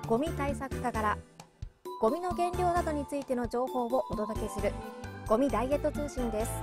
ゴミ対策課からゴミの減量などについての情報をお届けするゴミダイエット通信です。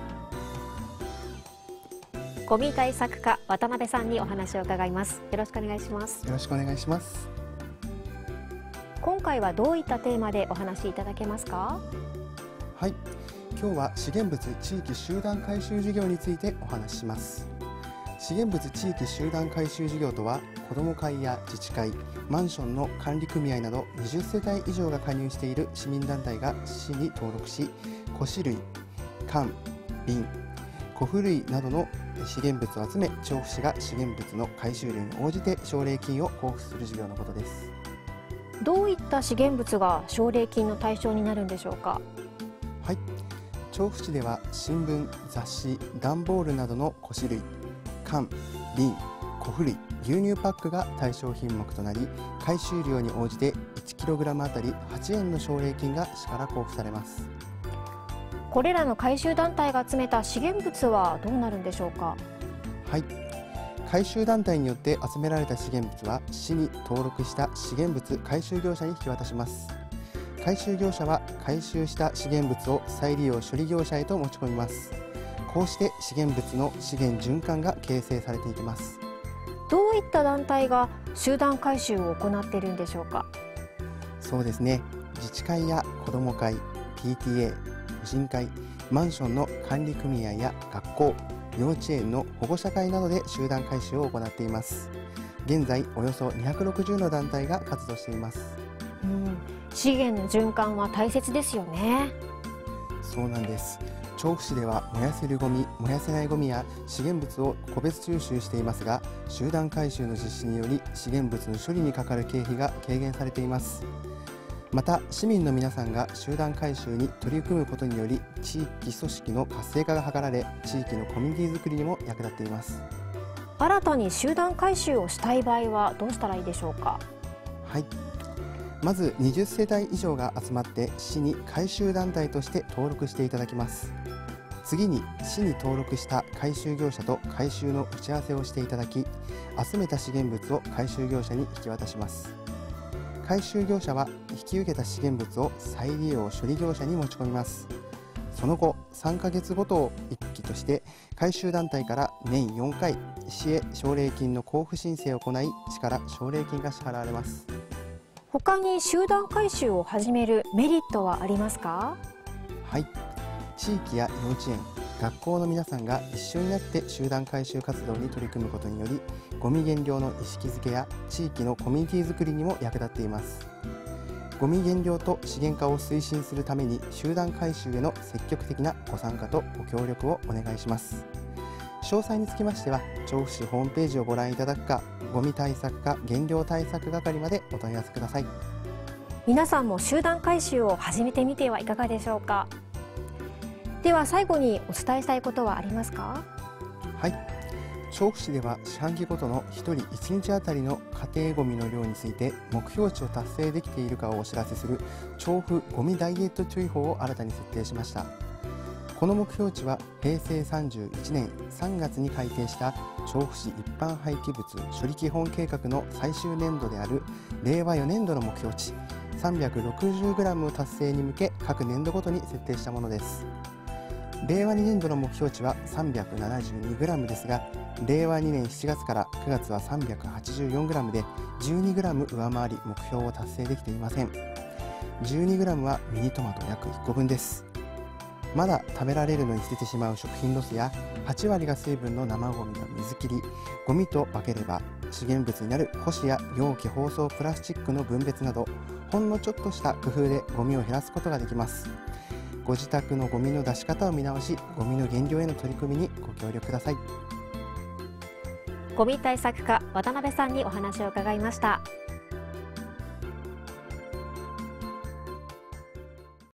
ゴミ対策課渡辺さんにお話を伺います。よろしくお願いします。 よろしくお願いします。 今回はどういったテーマでお話しいただけますか？ はい、今日は資源物地域集団回収事業についてお話しします。資源物地域集団回収事業とは、子ども会や自治会、マンションの管理組合など20世帯以上が加入している市民団体が市に登録し、古紙類、缶、瓶、古布類などの資源物を集め、調布市が資源物の回収量に応じて奨励金を交付する事業のことです。 どういった資源物が奨励金の対象になるんでしょうか？ はい、調布市では新聞、雑誌、段ボールなどの古紙類、缶、瓶、古布類、牛乳パックが対象品目となり、回収量に応じて 1kg あたり8円の奨励金が市から交付されます。 これらの回収団体が集めた資源物はどうなるんでしょうか？ はい、回収団体によって集められた資源物は市に登録した資源物回収業者に引き渡します。回収業者は回収した資源物を再利用処理業者へと持ち込みます。こうして資源物の資源循環が形成されていきます。 どういった団体が集団回収を行っているんでしょうか？ そうですね、自治会や子ども会、PTA、婦人会、マンションの管理組合や学校、幼稚園の保護者会などで集団回収を行っています。現在およそ260の団体が活動しています。 資源の循環は大切ですよね。 そうなんです。調布市では燃やせるゴミ、燃やせないゴミや資源物を個別収集していますが、集団回収の実施により資源物の処理にかかる経費が軽減されています。また市民の皆さんが集団回収に取り組むことにより、地域組織の活性化が図られ、地域のコミュニティづくりにも役立っています。 新たに集団回収をしたい場合はどうしたらいいでしょうか？ はい、まず20世帯以上が集まって市に回収団体として登録していただきます。次に市に登録した回収業者と回収の打ち合わせをしていただき、集めた資源物を回収業者に引き渡します。回収業者は引き受けた資源物を再利用処理業者に持ち込みます。その後3ヶ月ごとを1期として回収団体から年4回市へ奨励金の交付申請を行い、市から奨励金が支払われます。 他に集団回収を始めるメリットはありますか？ はい、地域や幼稚園、学校の皆さんが一緒になって集団回収活動に取り組むことにより、ゴミ減量の意識づけや地域のコミュニティづくりにも役立っています。ゴミ減量と資源化を推進するために、集団回収への積極的なご参加とご協力をお願いします。詳細につきましては、調布市ホームページをご覧いただくか、ゴミ対策課減量対策係までお問い合わせください。 皆さんも集団回収を始めてみてはいかがでしょうか？では最後にお伝えしたいことはありますか？ はい、調布市では四半期ごとの1人1日あたりの家庭ゴミの量について目標値を達成できているかをお知らせする調布ゴミダイエット注意報を新たに設定しました。この目標値は平成31年3月に改定した調布市一般廃棄物処理基本計画の最終年度である令和4年度の目標値 360g を達成に向け、各年度ごとに設定したものです。令和2年度の目標値は 372g ですが、令和2年7月から9月は 384g で 12g 上回り目標を達成できていません。 12g はミニトマト約1個分です。まだ食べられるのに捨ててしまう食品ロスや、8割が水分の生ゴミの水切り、ゴミと分ければ資源物になる古紙や容器包装プラスチックの分別など、ほんのちょっとした工夫でゴミを減らすことができます。ご自宅のゴミの出し方を見直し、ゴミの減量への取り組みにご協力ください。 ゴミ対策課渡辺さんにお話を伺いました。